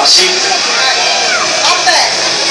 Quasi. Vabbè.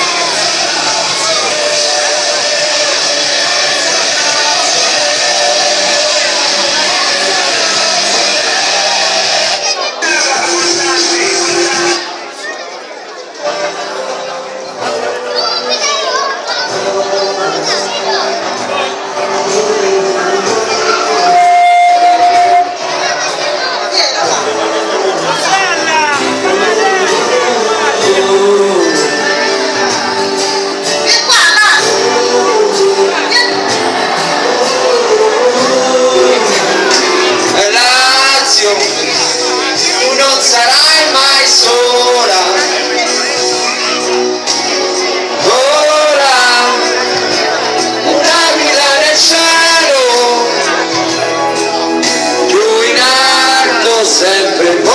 Tu non sarai mai sola, ora un'aquila nel cielo, più in alto sempre volerai.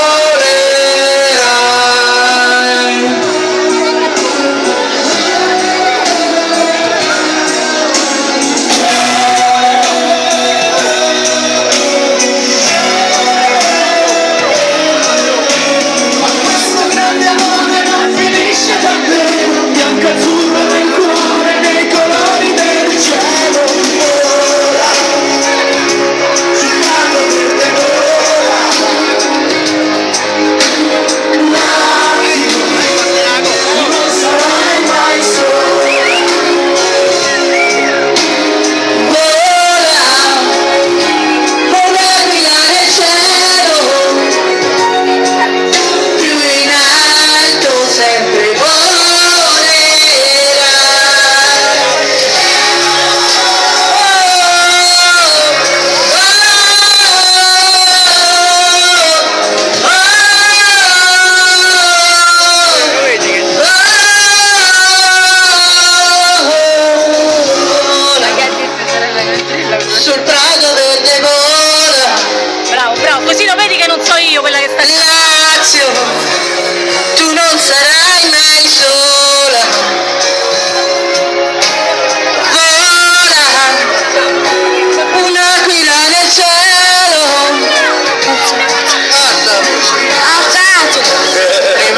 Sul prato verde vola. Bravo, bravo, così lo vedi che non so io quella che sta lì. Lazio, tu non sarai mai sola. Vola, un'aquila nel cielo. E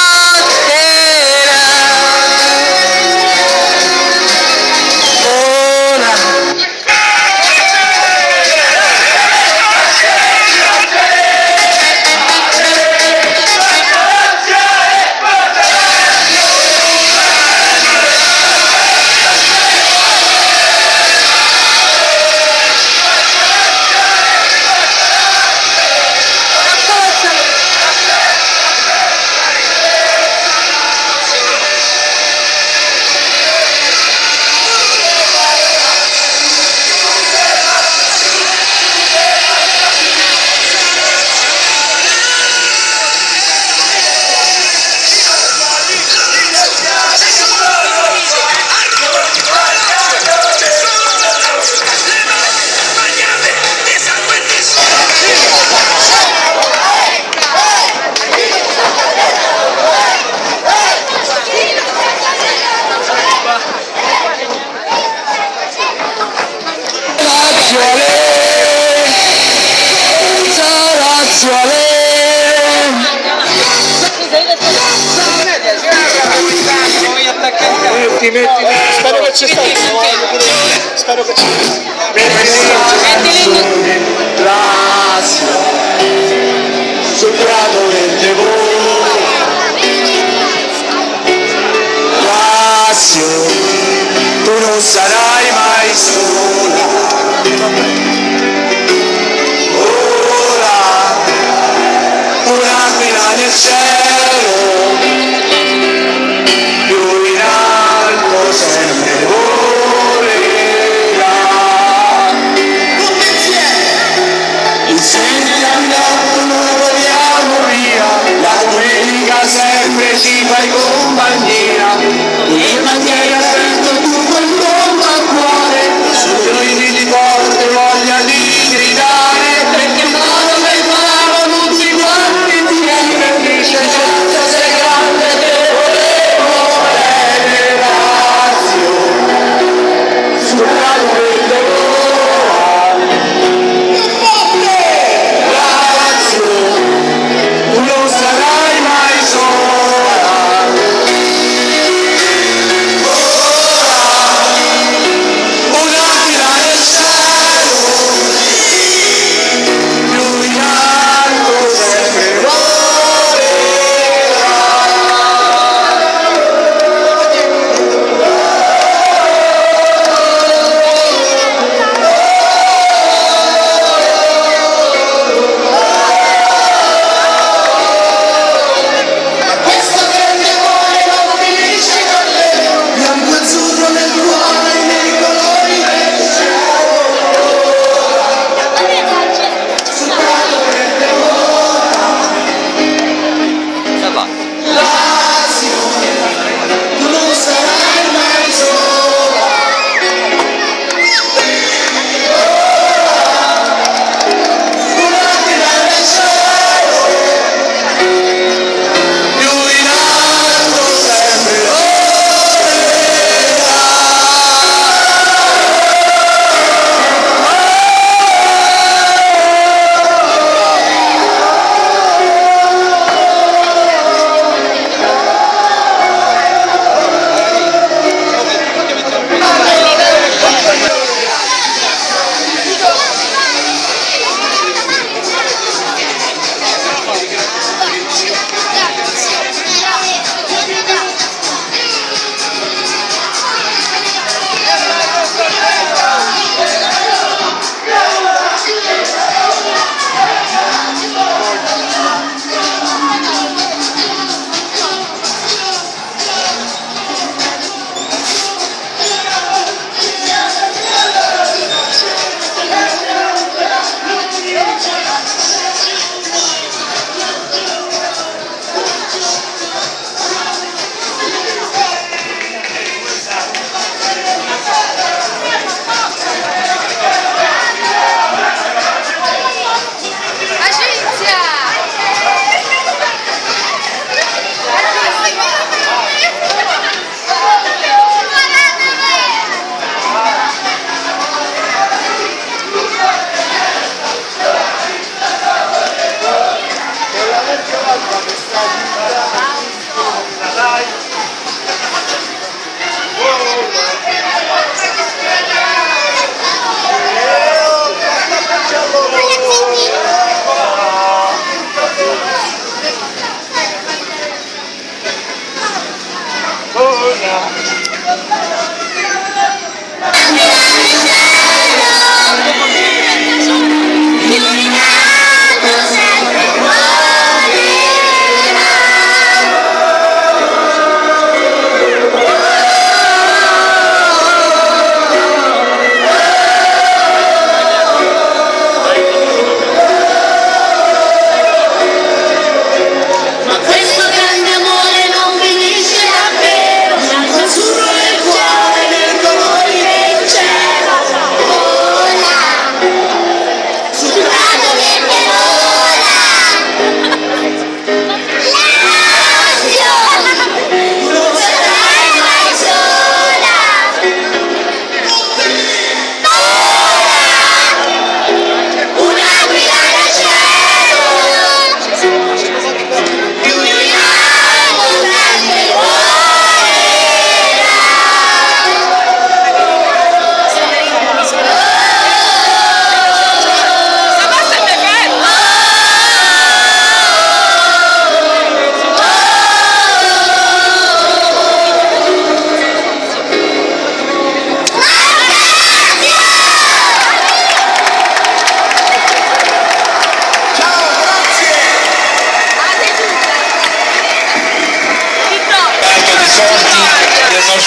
spero che ci stai, spero che ci sul prato verde vola. Lazio, tu non sarai mai sola. Ora un'aquila nel cielo, più in alto sempre volerà. Insieme camminato noi vogliamo via, la domenica sempre ci fai compagnia, e mantieni aperto tu quel mondo al cuore, sotto i di forte voglia di gridare, perché mano per mano tutti quanti ti divertisce.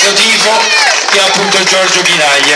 nostro tifo, che è appunto Giorgio Chinaglia.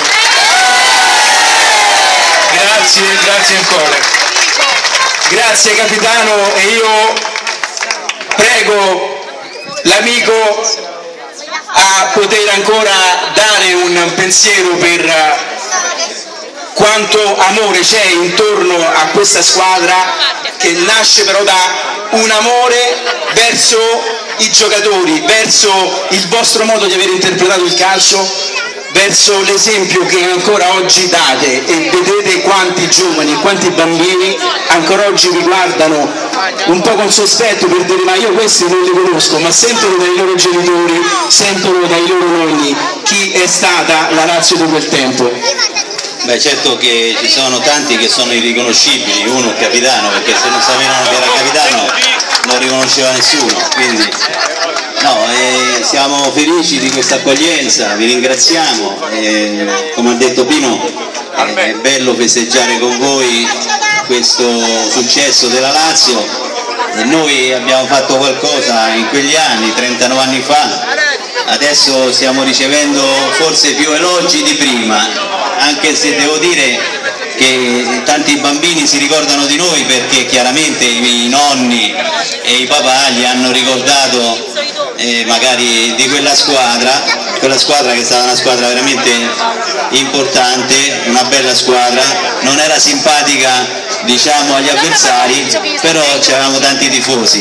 Grazie ancora. Grazie capitano, e io prego l'amico a poter ancora dare un pensiero per quanto amore c'è intorno a questa squadra, che nasce però da un amore verso i giocatori, verso il vostro modo di aver interpretato il calcio, verso l'esempio che ancora oggi date, e vedete quanti giovani e quanti bambini ancora oggi vi guardano un po' con sospetto per dire: ma io questi non li conosco, ma sentono dai loro genitori, sentono dai loro nonni chi è stata la Lazio di quel tempo. Beh, certo che ci sono tanti che sono irriconoscibili, uno il capitano, perché se non sapevano che era capitano non riconosceva nessuno, quindi no, siamo felici di questa accoglienza, vi ringraziamo, come ha detto Pino, è bello festeggiare con voi questo successo della Lazio, e noi abbiamo fatto qualcosa in quegli anni, 39 anni fa, adesso stiamo ricevendo forse più elogi di prima, anche se devo dire che tanti bambini si ricordano di noi perché chiaramente i nonni e i papà gli hanno ricordato magari di quella squadra che è stata una squadra veramente importante, una bella squadra, non era simpatica diciamo agli avversari, però c'erano tanti tifosi.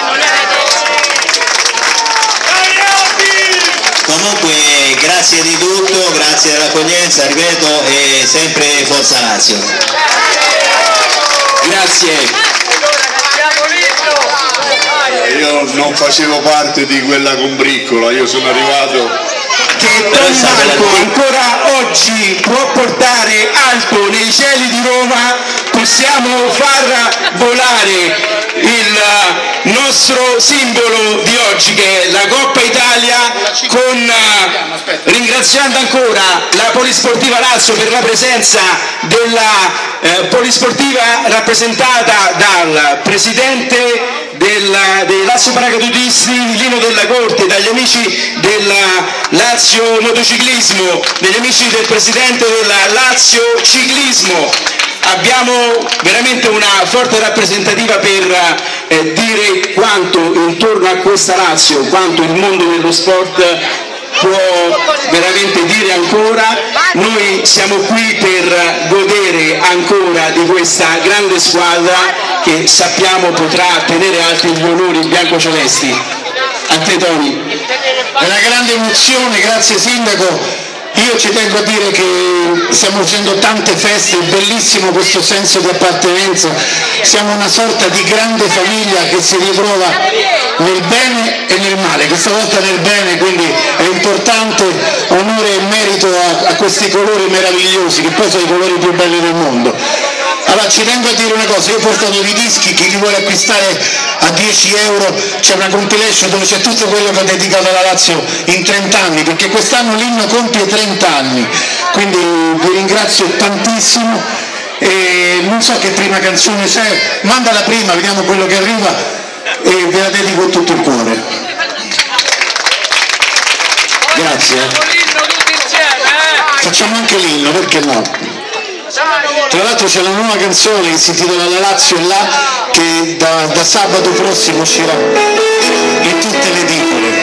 Comunque grazie di tutto, grazie dell'accoglienza, ripeto, e sempre Forza Lazio. Grazie. Io non facevo parte di quella combriccola, io sono arrivato... Che Don Marco ancora oggi può portare alto nei cieli di Roma, possiamo far volare il nostro simbolo di oggi, che è la Coppa Italia, ringraziando ancora la Polisportiva Lazio per la presenza della Polisportiva rappresentata dal presidente dei Lazio Paracadutisti Lino Della Corte, dagli amici della Lazio Motociclismo, degli amici del presidente della Lazio Ciclismo. Abbiamo veramente una forte rappresentativa per dire quanto intorno a questa Lazio, quanto il mondo dello sport può veramente dire ancora. Noi siamo qui per godere ancora di questa grande squadra che sappiamo potrà tenere alti gli onori biancocelesti. A te Tony. È una grande emozione, grazie Sindaco. Io ci tengo a dire che stiamo facendo tante feste, è bellissimo questo senso di appartenenza, siamo una sorta di grande famiglia che si ritrova nel bene e nel male, questa volta nel bene, quindi è importante, onore e merito a questi colori meravigliosi, che poi sono i colori più belli del mondo. Allora ci tengo a dire una cosa, io ho portato i dischi, chi li vuole acquistare a 10 euro, c'è una compilation dove c'è tutto quello che ho dedicato alla Lazio in 30 anni, perché quest'anno l'inno compie 30 anni, quindi vi ringrazio tantissimo e non so che prima canzone c'è, mandala prima, vediamo quello che arriva e ve la dedico con tutto il cuore. Grazie. Facciamo anche l'inno, perché no? Tra l'altro c'è una nuova canzone che si intitola La Lazio è là, che da sabato prossimo uscirà in tutte le edicole.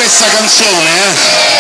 questa canzone,